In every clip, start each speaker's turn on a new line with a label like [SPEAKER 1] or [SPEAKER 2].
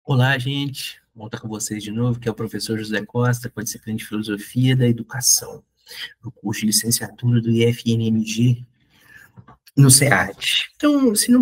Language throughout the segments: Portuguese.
[SPEAKER 1] Olá, gente. Vou estar com vocês de novo, que é o professor José Costa, com a disciplina de Filosofia da Educação, do curso de licenciatura do IFNMG no SEAD. Então, se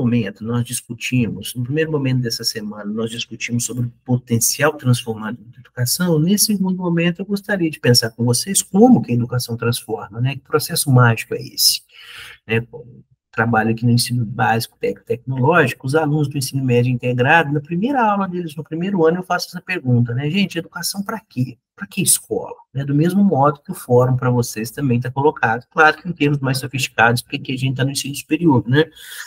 [SPEAKER 1] no primeiro momento dessa semana, nós discutimos sobre o potencial transformador da educação, nesse segundo momento eu gostaria de pensar com vocês como que a educação transforma, né? Que processo mágico é esse? Né? Trabalho aqui no ensino básico tecnológico, os alunos do ensino médio integrado, na primeira aula deles, no primeiro ano, eu faço essa pergunta, né, gente, educação para quê? Para que escola? Né, do mesmo modo que o fórum para vocês também está colocado, claro que em termos mais sofisticados, porque aqui a gente está no ensino superior, né,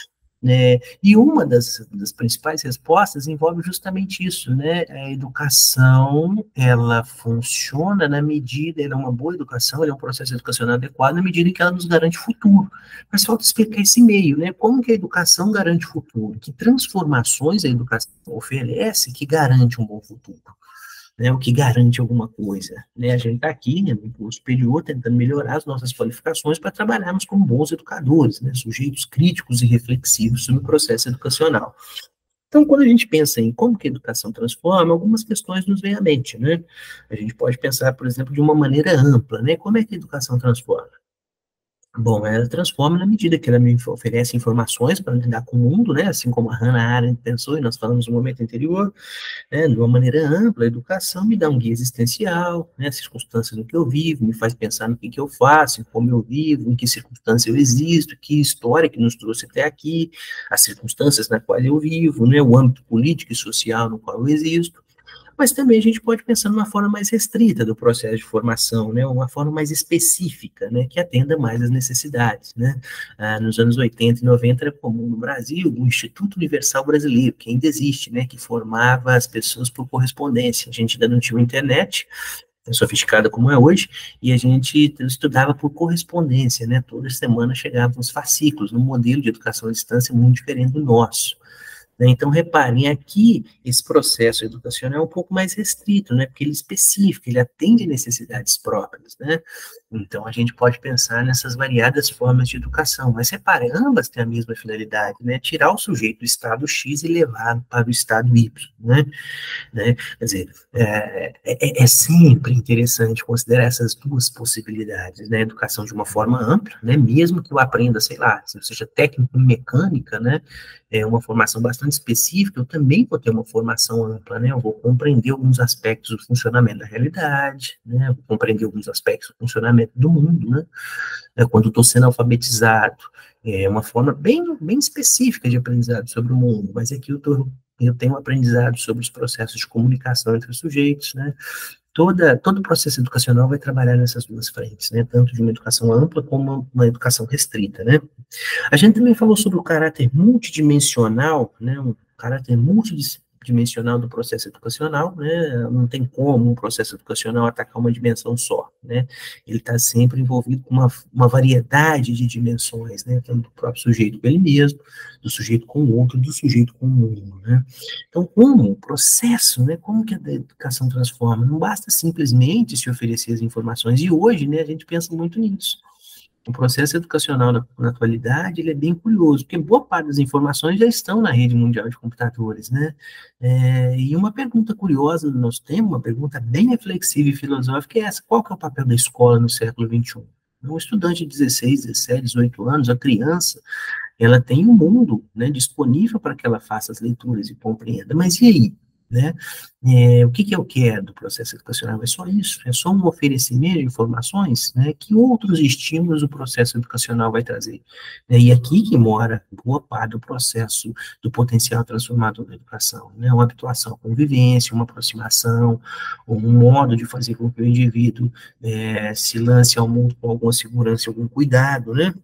[SPEAKER 1] e uma das principais respostas envolve justamente isso, né? A educação, ela funciona na medida, ela é uma boa educação, ela é um processo educacional adequado na medida em que ela nos garante futuro. Mas falta explicar esse meio, né? Como que a educação garante futuro? Que transformações a educação oferece que garante um bom futuro? Né, o que garante alguma coisa. Né? A gente está aqui, né, no curso superior, tentando melhorar as nossas qualificações para trabalharmos como bons educadores, né, sujeitos críticos e reflexivos sobre o processo educacional. Então, quando a gente pensa em como que a educação transforma, algumas questões nos vêm à mente, né? A gente pode pensar, por exemplo, de uma maneira ampla, né? Como é que a educação transforma? Bom, ela transforma na medida que ela me oferece informações para lidar com o mundo, né? Assim como a Hannah Arendt pensou, e nós falamos no momento anterior, né, de uma maneira ampla, a educação me dá um guia existencial, né, as circunstâncias no que eu vivo, me faz pensar no que eu faço, em como eu vivo, em que circunstância eu existo, que história que nos trouxe até aqui, as circunstâncias na qual eu vivo, né, o âmbito político e social no qual eu existo. Mas também a gente pode pensar numa forma mais restrita do processo de formação, né, uma forma mais específica, né, que atenda mais às necessidades, né. Nos anos 80 e 90 era comum no Brasil o Instituto Universal Brasileiro, que ainda existe, né, que formava as pessoas por correspondência. A gente ainda não tinha internet, sofisticada como é hoje, e a gente estudava por correspondência, né, toda semana chegavam os fascículos, num modelo de educação à distância muito diferente do nosso. Né? Então, reparem, aqui esse processo educacional é um pouco mais restrito, né? Porque ele é específico, ele atende necessidades próprias, né? Então, a gente pode pensar nessas variadas formas de educação, mas reparem, ambas têm a mesma finalidade, né? Tirar o sujeito do estado X e levá-lo para o estado Y, né? Quer dizer, é sempre interessante considerar essas duas possibilidades, né? Educação de uma forma ampla, né? Mesmo que eu aprenda, sei lá, se eu seja técnico em mecânica, né? É uma formação bastante específica, eu também vou ter uma formação ampla, né? Eu vou compreender alguns aspectos do funcionamento da realidade, né? Eu vou compreender alguns aspectos do funcionamento do mundo, né? Quando eu estou sendo alfabetizado, é uma forma bem específica de aprendizado sobre o mundo, mas aqui eu tenho um aprendizado sobre os processos de comunicação entre os sujeitos, né? Todo o processo educacional vai trabalhar nessas duas frentes, né? Tanto de uma educação ampla como uma educação restrita, né? A gente também falou sobre o caráter multidimensional, né, um caráter multidimensional do processo educacional, né, não tem como um processo educacional atacar uma dimensão só, né, ele está sempre envolvido com uma variedade de dimensões, né, tanto do próprio sujeito com ele mesmo, do sujeito com o outro, do sujeito com o mundo, né. Então, como o processo, né, como que a educação transforma? Não basta simplesmente se oferecer as informações, e hoje, né, a gente pensa muito nisso. O processo educacional na atualidade, ele é bem curioso, porque boa parte das informações já estão na rede mundial de computadores, né? E uma pergunta curiosa do nosso tema, uma pergunta bem reflexiva e filosófica é essa: qual que é o papel da escola no século XXI? Um estudante de 16, 17, 18 anos, a criança, ela tem um mundo, né, disponível para que ela faça as leituras e compreenda, mas e aí? Né? O que eu quero do processo educacional? É só isso, é só um oferecimento de informações, né, que outros estímulos o processo educacional vai trazer. E aqui que mora boa parte do processo do potencial transformador da educação, né, uma habituação à convivência, uma aproximação, um modo de fazer com que o indivíduo se lance ao mundo com alguma segurança, algum cuidado, né,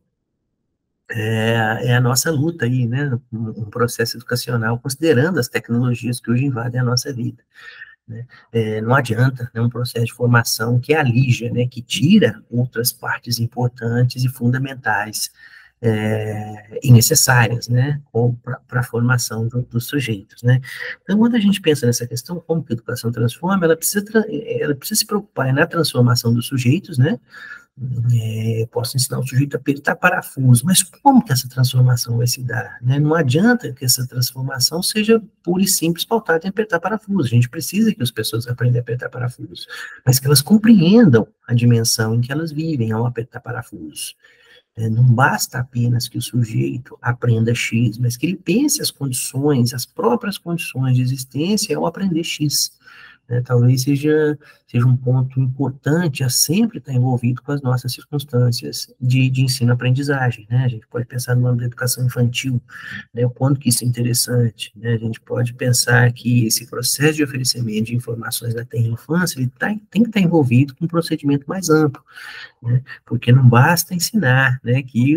[SPEAKER 1] é a nossa luta aí, né, um processo educacional, considerando as tecnologias que hoje invadem a nossa vida, né. Não adianta, né, um processo de formação que alija, né, que tira outras partes importantes e fundamentais e necessárias, né, para a formação dos sujeitos, né. Então, quando a gente pensa nessa questão, como que a educação transforma, ela precisa se preocupar na transformação dos sujeitos, né, Posso ensinar o sujeito a apertar parafuso, mas como que essa transformação vai se dar? Né? Não adianta que essa transformação seja pura e simples pautada em apertar parafuso. A gente precisa que as pessoas aprendam a apertar parafuso, mas que elas compreendam a dimensão em que elas vivem ao apertar parafuso. Não basta apenas que o sujeito aprenda X, mas que ele pense as condições, as próprias condições de existência ao aprender X. Talvez seja um ponto importante a sempre estar envolvido com as nossas circunstâncias de ensino-aprendizagem, né? A gente pode pensar no âmbito da educação infantil, né? O quanto que isso é interessante, né? A gente pode pensar que esse processo de oferecimento de informações da infância, ele tem que estar envolvido com um procedimento mais amplo, né? Porque não basta ensinar, né, que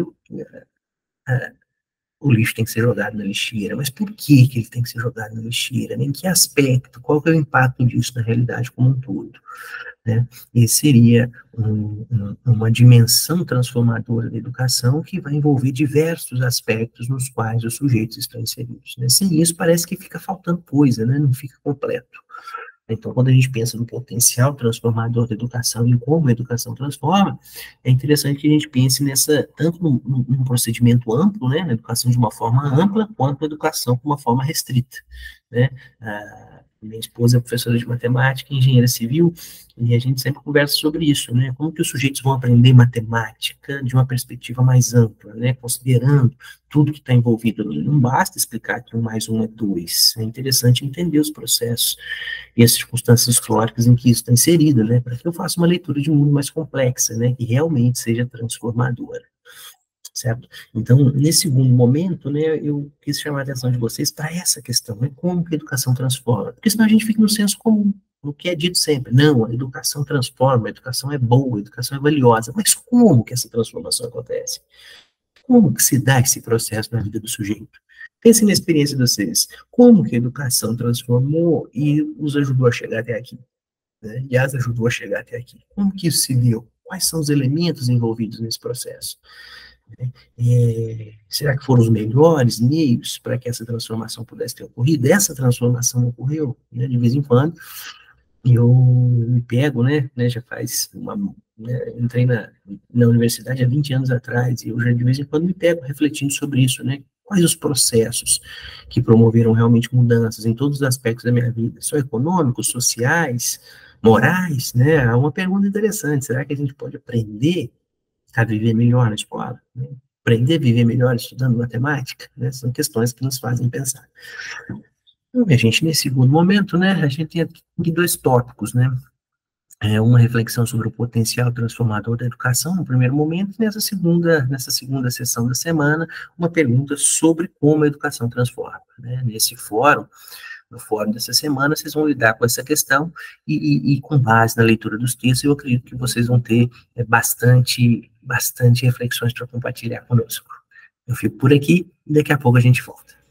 [SPEAKER 1] o lixo tem que ser jogado na lixeira, mas por que ele tem que ser jogado na lixeira? Em que aspecto? Qual que é o impacto disso na realidade como um todo? Né? Esse seria uma dimensão transformadora da educação que vai envolver diversos aspectos nos quais os sujeitos estão inseridos. Né? Sem isso, parece que fica faltando coisa, né? Não fica completo. Então, quando a gente pensa no potencial transformador da educação e como a educação transforma, é interessante que a gente pense tanto num procedimento amplo, né, na educação de uma forma ampla, quanto na educação de uma forma restrita, né. Minha esposa é professora de matemática e engenheira civil, e a gente sempre conversa sobre isso, né, como que os sujeitos vão aprender matemática de uma perspectiva mais ampla, né, considerando tudo que está envolvido ali. Não basta explicar que 1 mais 1 é 2, é interessante entender os processos e as circunstâncias históricas em que isso está inserido, né, para que eu faça uma leitura de mundo mais complexa, né, que realmente seja transformadora, certo? Então, nesse segundo momento, né, eu quis chamar a atenção de vocês para essa questão, né, como que a educação transforma, porque senão a gente fica no senso comum, no que é dito sempre, não, a educação transforma, a educação é boa, a educação é valiosa, mas como que essa transformação acontece? Como que se dá esse processo na vida do sujeito? Pense na experiência de vocês. Como que a educação transformou e os ajudou a chegar até aqui? Né? E as ajudou a chegar até aqui. Como que isso se deu? Quais são os elementos envolvidos nesse processo? Será que foram os melhores meios para que essa transformação pudesse ter ocorrido? Essa transformação ocorreu, né, de vez em quando, e eu me pego, né, já faz entrei na universidade há 20 anos atrás, e eu já de vez em quando me pego refletindo sobre isso, né, quais os processos que promoveram realmente mudanças em todos os aspectos da minha vida, só econômicos, sociais, morais, né, é uma pergunta interessante, será que a gente pode aprender a viver melhor na escola? Né? Aprender a viver melhor estudando matemática? Né, são questões que nos fazem pensar. Então, a gente, nesse segundo momento, né, a gente tem aqui 2 tópicos, né, uma reflexão sobre o potencial transformador da educação, no primeiro momento, e nessa segunda sessão da semana, uma pergunta sobre como a educação transforma. Né? No fórum dessa semana, vocês vão lidar com essa questão e com base na leitura dos textos, eu acredito que vocês vão ter bastante reflexões para compartilhar conosco. Eu fico por aqui e daqui a pouco a gente volta.